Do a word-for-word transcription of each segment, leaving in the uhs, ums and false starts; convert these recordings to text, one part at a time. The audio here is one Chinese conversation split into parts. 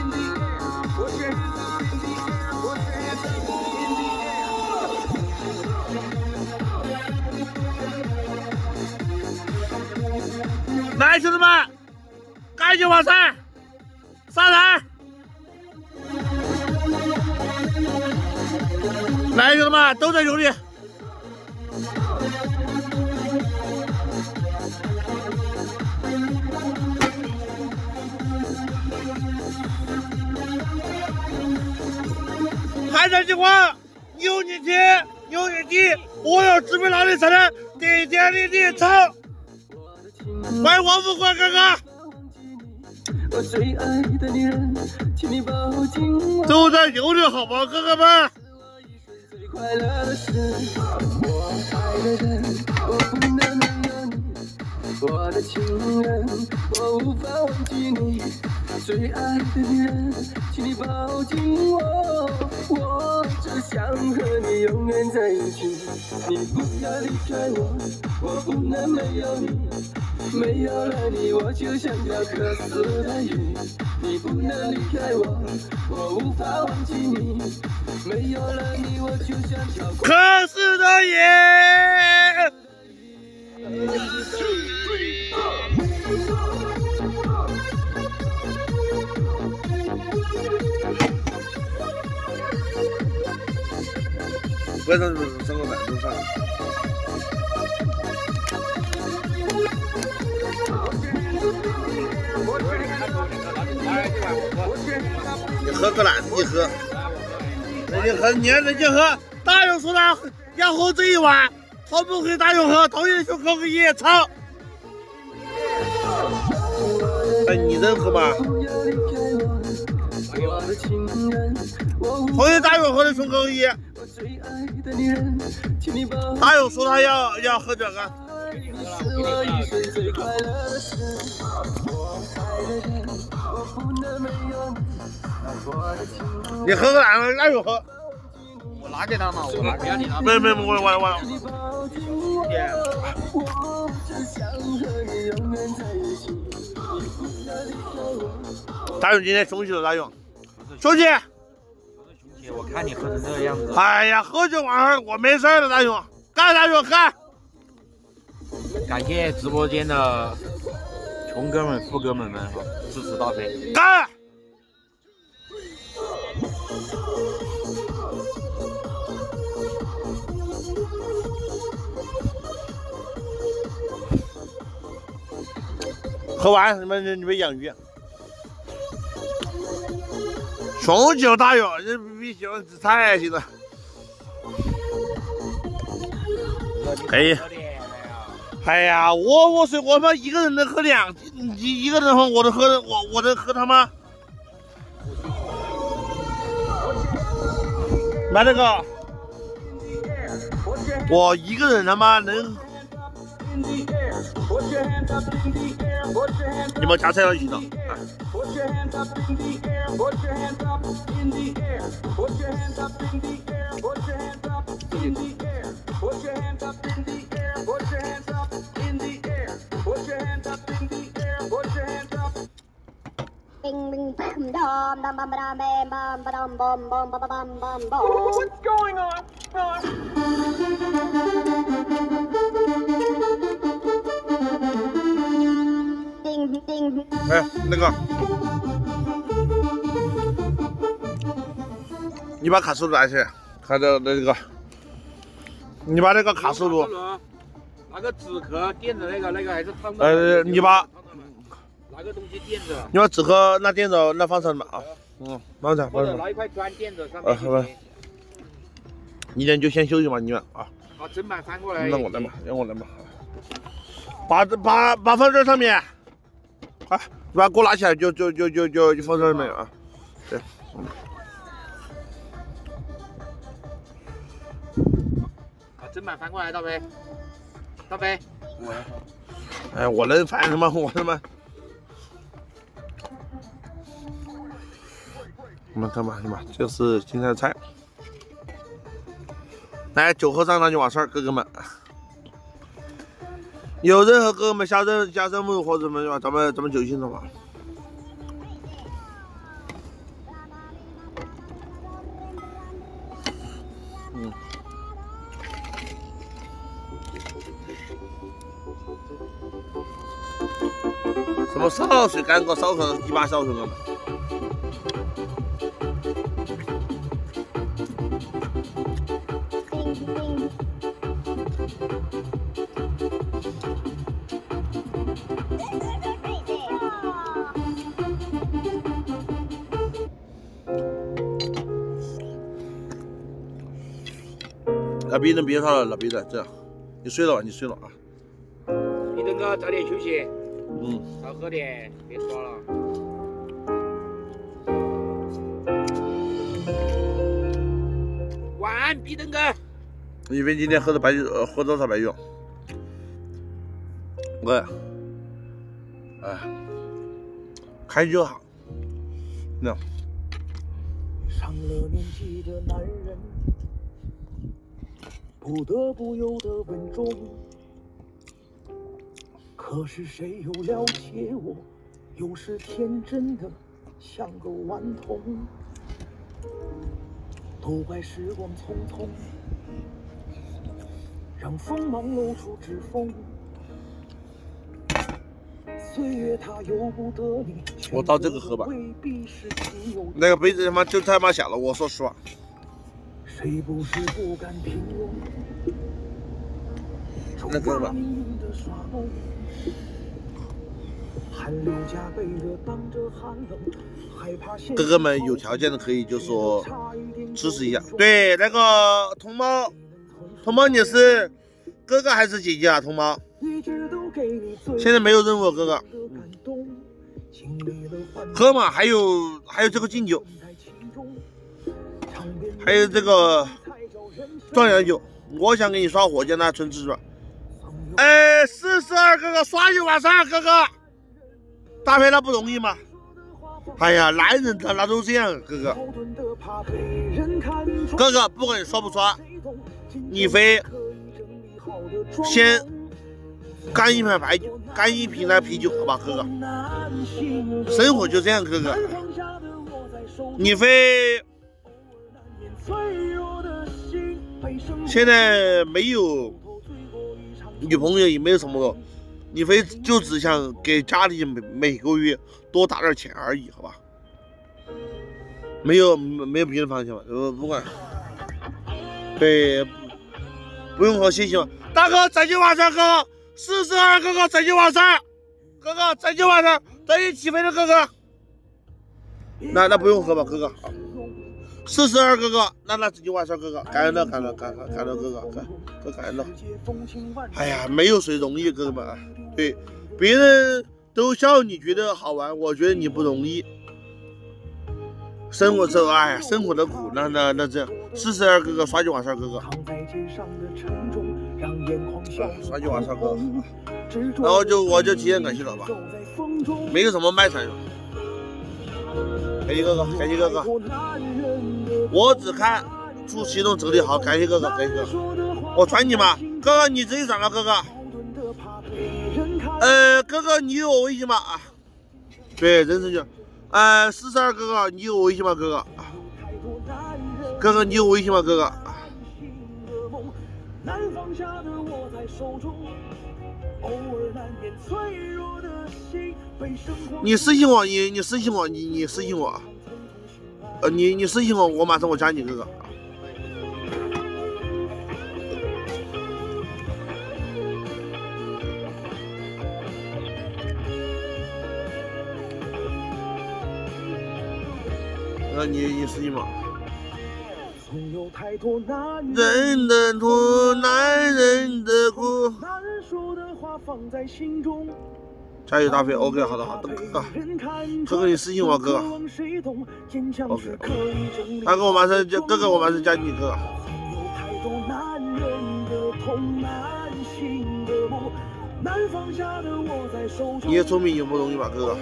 in the air. Put your hands up in the air. Put your hands up in the air. 来，兄弟们，赶紧往上上台！来，兄弟们，都在兄弟。 寒山计划，有你听，有你地，我要支配哪里才能顶天立地唱？欢迎王富贵哥哥。 我最爱的女人，请你抱紧我。 都在兄弟好吗，哥哥们？ 最快乐的是，我爱的人，我不能没有你。我的情人，我无法忘记你。最爱的女人，请你抱紧我，我只想和你永远在一起。你不要离开我，我不能没有你。没有了你，我就像条渴死的鱼。你不能离开我，我无法忘记你。没有了你，我就像条渴死的鱼。 为什么上个百度上？你喝个懒，你喝，人家喝，你看人家喝，大勇说他要喝这一碗，他不给大勇喝，他也去喝个夜操。哎，你能喝吗？同意大勇喝的熊高一。 大勇说他要要喝这个，你喝个哪个？哪有喝？ 我拿给他嘛，我拿不要你拿。 没没没，我我我。大勇今天凶起了，大勇，兄弟。 我看你喝成这个样子。 哎呀，喝酒玩儿，我没事的，大勇，干大勇干！ 感谢直播间的穷哥们、富哥们们哈，支持大飞。 干！喝完，你们你们养鱼。 雄酒大勇，这比喜欢吃菜现在。可以。哎呀，我我是我们一个人能喝两，一一个人喝我能喝我我能喝他妈。买那个，我一个人他妈能。你们加菜要一起的。 Put your hands up in the air. Put your hands up in the air. Put your hands up in the air. Put your hands up in the air. Put your hands up in the air. Put your hands up in the air. Put your hands up in the air. Put your hands up going on? 哎，那个，你把卡式炉拿起来，看到那个，你把那个卡式炉， 那个纸壳垫着那个那个还是烫的。 呃，你把拿个东西垫着。 你把纸壳那垫着，那放上嘛啊，嗯，放上放上。 或者拿一块砖垫着上面。 啊，好吧。你俩就先休息嘛，你们啊。 把砧板翻过来。 让我来嘛，让我来嘛。把把把放这上面。 快，你把锅拿起来，就就就就就就放这里面啊。对，嗯。 把砧板翻过来，大飞，大飞。 哎，我能翻什么？我他妈。你们看吧，你们这是今天的菜。来，酒喝上那就完事儿，哥哥们。 有任何哥哥们加任加任务或者什么，咱们咱们就行了嘛。嗯。什么烧水干锅烧烤几把小时了嘛？那别人别吵了，那别人这样，你睡了吧，你睡了啊。 你等个早点休息， 嗯， 少喝点，别刷了。晚安，毕登哥。 因为今天喝的白酒，呃，喝多少白酒？我，哎，开就好。那。 上了年纪的男人。 不得不有的稳重，可是谁又了解我？有时天真的像个顽童，都怪时光匆匆，让锋芒露出指缝。岁月它由不得你， 我倒这个喝吧。 未必是情有那个杯子他妈就他妈小了，我说实话。 谁不是不甘平庸？ 那哥们，哥哥们有条件的可以就说支持一下。对，那个童猫，童猫你是哥哥还是姐姐啊？童猫，现在没有任务，哥哥。喝嘛，还有还有这个敬酒。 还有这个壮阳酒，我想给你刷火箭那纯吃吧。哎，四十二哥哥刷一晚上，哥哥，搭配那不容易吗？哎呀，男人他那都这样，哥哥。哥哥，不管你刷不刷，你非先干一瓶白酒，干一瓶那啤酒，好吧，哥哥。生活就这样，哥哥，你非。 现在没有女朋友，也没有什么，你非就只想给家里每每个月多打点钱而已，好吧？没有没有别的方向吧？呃，不管，对，不用和谢谢吧。大哥，再见晚上，哥哥，四十二哥哥，再见晚上，哥哥，再见晚上，再见起飞的哥哥。那那不用喝吧，哥哥。四十二哥哥，那那自己晚上哥哥，感恩了，感恩感恩感恩哥哥，感哥感恩了。哎呀，没有谁容易，哥哥们啊。对，别人都笑你觉得好玩，我觉得你不容易。生活这，哎呀，生活的苦，那那那这样。四十二哥哥，刷起晚上哥哥。啊，刷起晚上哥哥。然后就我就提前感谢了吧，没有什么卖惨。 感谢哥哥，感谢哥哥，我只看祝启动整理好，感谢哥哥，感谢哥哥，我传你吗？哥哥你自己转吧，哥哥。呃，哥哥你有我微信吗？啊，对，人生就呃，四十二哥哥，你有微信吗？哥哥，哥哥，你有微信吗？哥哥，你私信我，你你私信我，你你私信我，呃，你你私信我，我马上我加你哥哥。呃，你你私信吗？人的苦，男人的苦。加油大飞 ，OK， 好的好的，哥哥，哥哥你私信我哥哥 ，OK， 大哥我马上加，哥哥我马上加你哥哥。你也聪明有不容易吧，哥哥？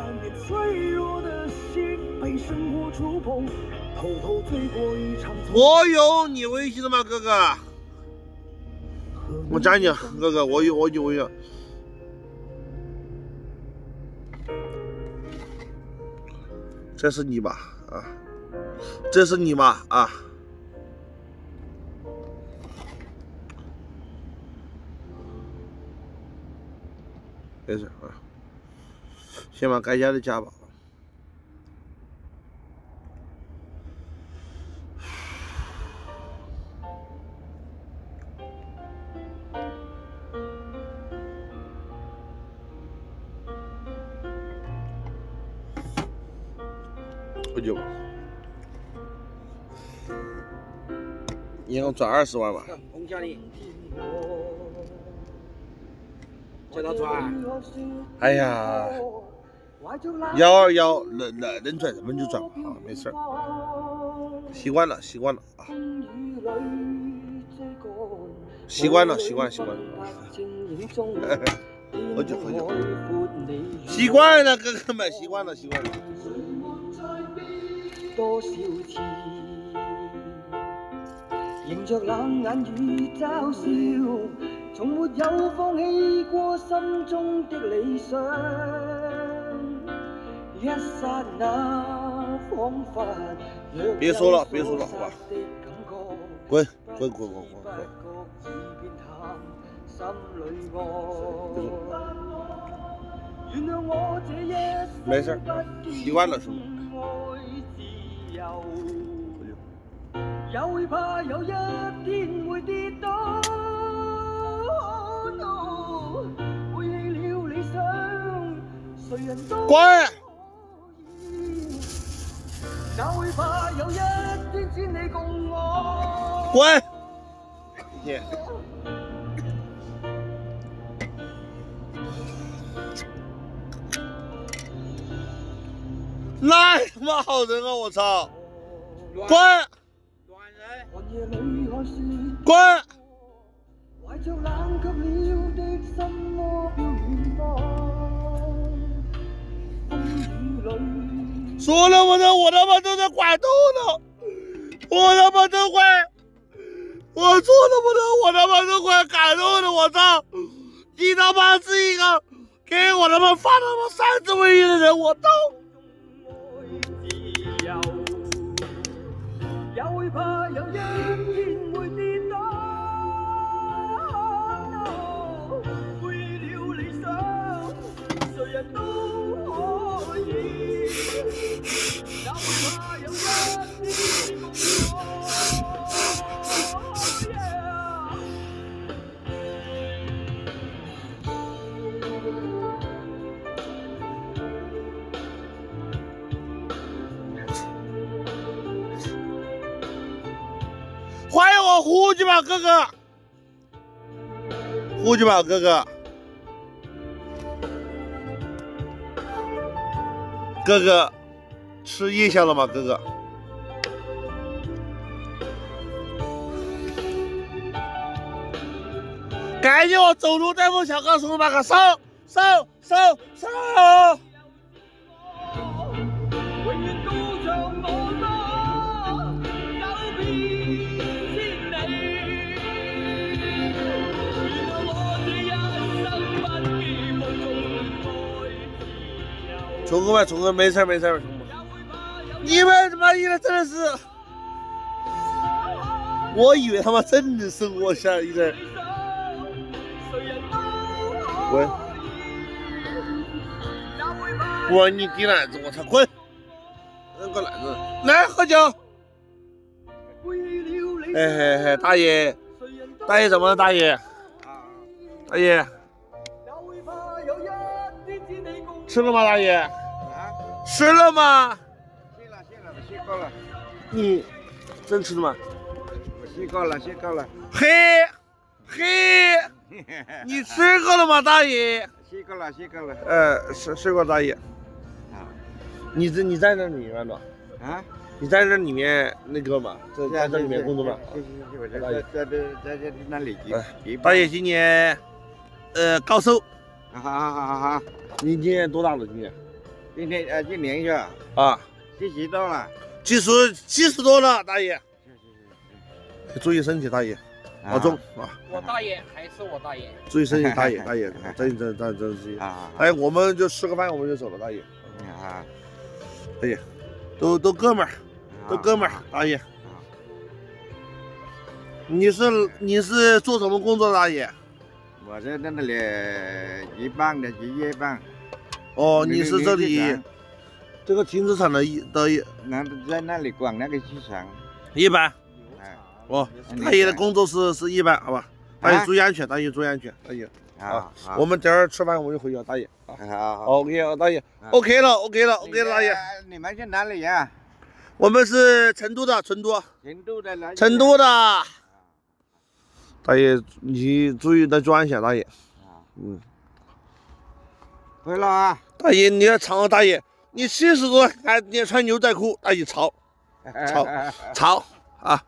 我有你微信的吗，哥哥？我加你，哥哥，我有我有微信。这是你吧？啊，这是你吧？啊。没事啊，先把该加的加吧。不久，你要赚二十万吧？ 红家里。叫他赚， 哎呀，幺二幺能能能赚什么就赚吧，啊，没事儿，习惯了习惯了啊，习惯了习惯了习惯了，喝酒喝酒，习惯了哥哥们习惯了习惯了。迎着冷眼與嘲笑，從沒有放棄過心中的理想。一剎那彷彿別說了，別說了，好吧？滾滾滾滾滾滾！沒事，習慣了是嗎？也會怕有一天會跌倒，背棄了理想，誰人都滾！也會怕有一天只你共我滾！耶！那他媽好人啊！我操！滾！滾！說了不得，我他媽都在拐頭呢，我他媽都快，我說了不得，我他媽都快感動了，我操！你他媽是一個給我他媽發他媽三次微信的人，我操！也會怕有一天會跌倒，背棄了理想，誰人都可以。也會怕有一天共我。欢迎我胡鸡巴哥哥，胡鸡巴哥哥，哥哥吃夜宵了吗？哥哥，赶紧我走路带风小哥送把个上上上上！ 冲过吧，冲过，没事没事。你们他妈的真的是，我以为他妈真的是我下一个。滚！我你滴篮子，我操，滚！那个篮子，来喝酒。哎嘿嘿，大爷，大爷怎么了？大爷，大爷，吃了吗？大爷，吃了吗？ 谢了谢了，谢够了。 你真吃了吗？ 我谢够了，谢够了。 嘿，嘿，你吃过了吗，大爷？ 谢够了，谢够了。 呃，吃吃过，大爷。 啊， 你这你在那里面吗？ 啊？ 你在这里面那个嘛，在在这里面工作吗？ 谢谢谢谢，我在在在在在那里。 大爷今年呃高寿。 好好好好好。 你今年多大了？今年？ 今年呃今年是啊， 七十多了。 七十七十多了，大爷。 是是是。 注意身体，大爷。保重啊！ 我大爷还是我大爷。 注意身体，大爷，大爷，真真真真是。 啊。 哎，我们就吃个饭，我们就走了，大爷。 啊。 大爷，都都哥们儿。都哥们儿，大爷，你是你是做什么工作的，大爷？ 我在那里一半的职业办。 哦，你是这里这个停车场的的， 那在那里管那个机场。 一班。 哎， 哦，大爷的工作是是一班，好吧？大爷注意安全，大爷注意安全，大爷。 啊， 我们等会儿吃饭我们就回去了，大爷。 好好好。 OK， 大爷 ，OK 了，OK 了，OK 了，大爷。 你们是哪里呀？ 我们是成都的，成都， 成都的来， 成都的。大爷，你注意的注意安全，大爷。嗯。 回来啊！ 大爷，你要长啊，大爷，你七十多还你穿牛仔裤，大爷潮，潮，潮啊！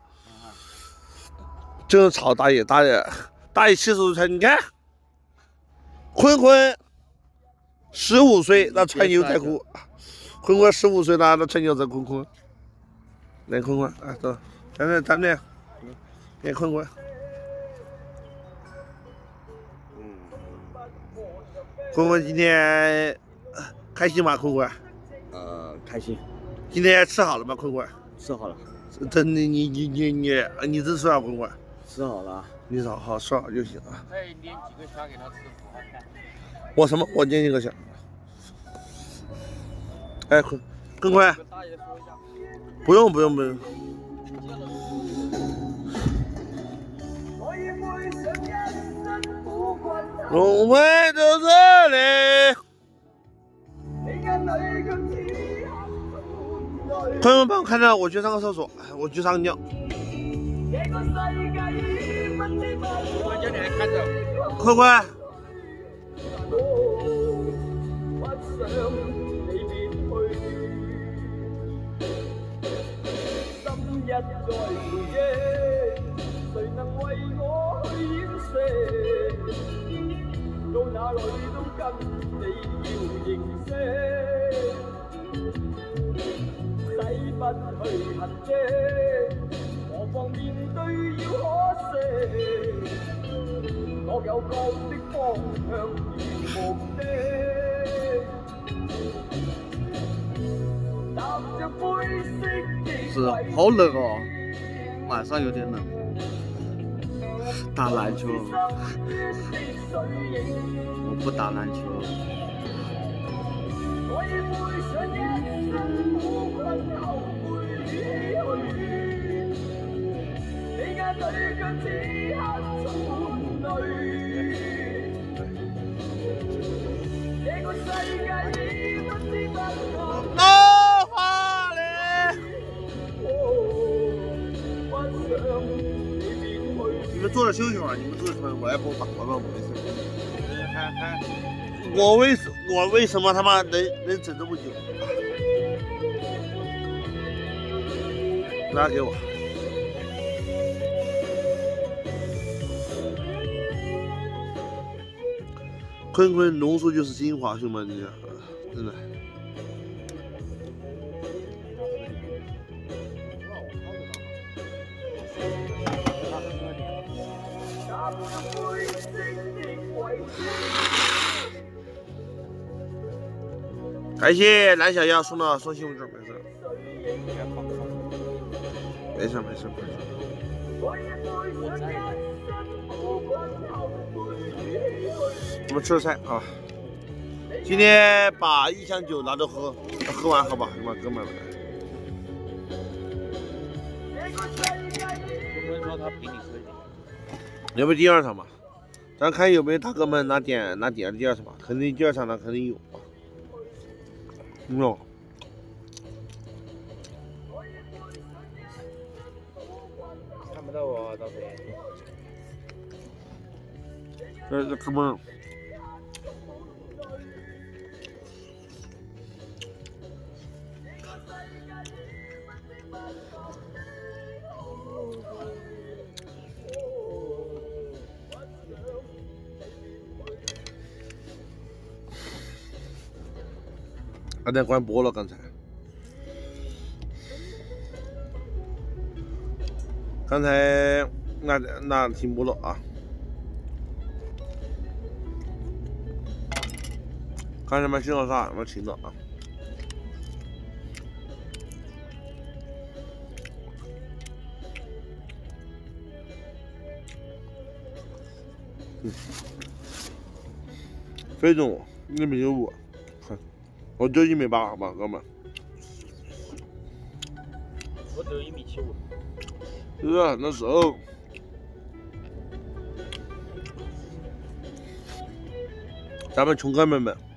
就是潮，大爷，大爷，大爷七十多才，你看，坤坤十五岁那穿牛仔裤，坤坤十五岁那那穿牛仔裤，坤坤。来，坤坤，啊，走，咱这咱这，给坤坤。嗯，坤坤今天开心吗？坤坤？ 呃，开心。 今天吃好了吗？坤坤？ 吃好了。 真的，你你你你你真吃啊，坤坤？ 吃好了。 你好好吃好就行啊。 可以捏几个虾给他吃。 我什么？我捏几个虾。哎，坤坤坤。不用不用不用。我们在这里。朋友们帮我看着，我去上个厕所，我去上尿。 我叫你来看着。 快快。 一再回憶，誰能為我去掩飾？到哪裏都跟你要認識，洗不去痕跡，何況面對要可惜，各有各的方向與目的。 是，好冷哦，晚上有点冷。打篮球，我不打篮球。 你们坐着休息会儿，你们坐着休息，我来帮我打完吧，我没事。我为什我为什么他妈能能整这么久？拿给我。坤坤浓缩就是精华，兄弟们，你真的。 而且蓝小妖送了送信物证，没事。没事没事没事。我们吃菜啊！今天把一箱酒拿着喝，喝完好吧，你们哥们们。 我们说他陪你喝酒， 要不第二场吧？咱看有没有大哥们拿点拿点第二场吧？肯定第二场呢肯定有啊。嗯。 看不到我，大飞。 这这哥们儿。刚才关播了，刚才，刚才那那停播了啊！刚才没听到啥，没听到啊！嗯，非中一米五。我就一米八，好吧，哥们。 我只有一米七五。 是啊，那时候。咱们穷哥们们，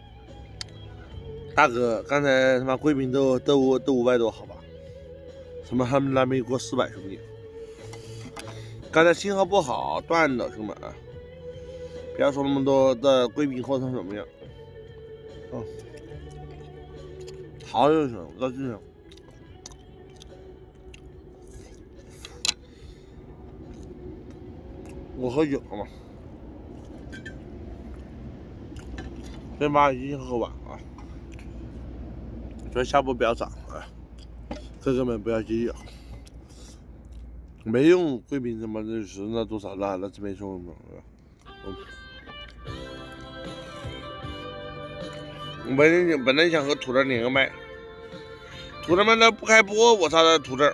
大哥，刚才他妈贵宾都都五都五百多，好吧？什么他们那边过四百，兄弟。刚才信号不好，断了，兄弟们啊！不要说那么多的贵宾后成什么样。哦。好有声，老弟兄。我喝酒了嘛，先把已经喝完啊。这下播不要涨啊，哥哥们不要介意啊。没用贵宾什么的是那多少那那这边说嘛，嗯。本来本来想和土豆连个麦，土豆们那不开播，我操的土豆。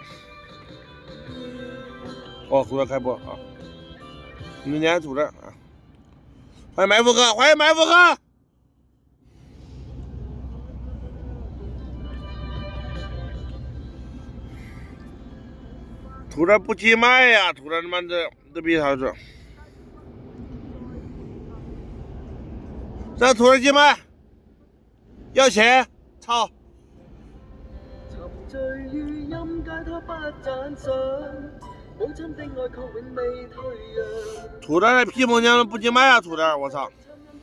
哦，土豆开播啊！你连土豆啊！欢迎埋伏哥，欢迎埋伏哥！土豆不接麦呀、啊，土豆他妈的这逼啥子？让土豆接麦。要錢，操！土豆的屁萌娘不接麦啊！土豆，我操！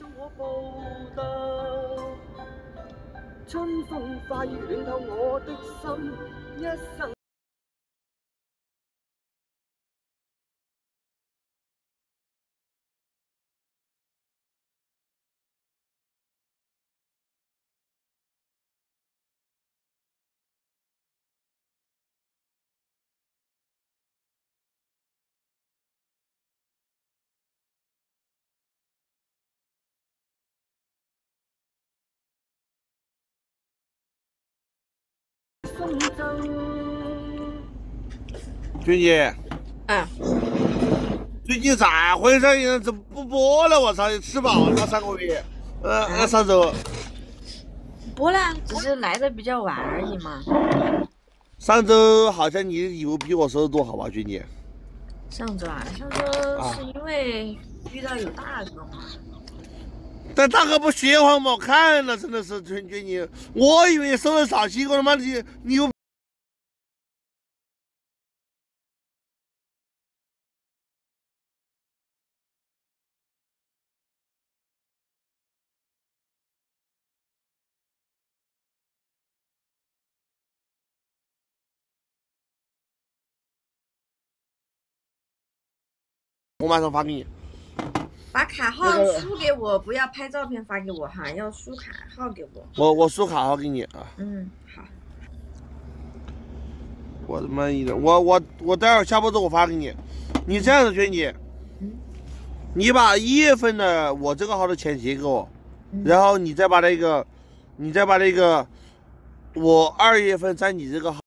春風化雨暖透我的心，一生。娟姐， 啊， 最近咋回事？怎么不播了？我操，吃饱了三个月，呃，呃上周播了，只是来的比较晚而已嘛。 上周好像你的礼物比我收的多，好吧，娟姐？ 上周啊，上周是因为遇到有大哥嘛。 但大哥不血黄吗？看了真的是娟娟你，我以为收的少，结果他妈你你又。我马上发给你， 把卡号输给我，不要拍照片发给我哈，要输卡号给我。 我我输卡号给你啊。 嗯，好。 我他妈的，我我我待会儿下播之后我发给你。你这样子，娟姐， 嗯， 你把一月份的我这个号的钱结给我， 嗯、 然后你再把那个你再把那个我二月份在你这个号。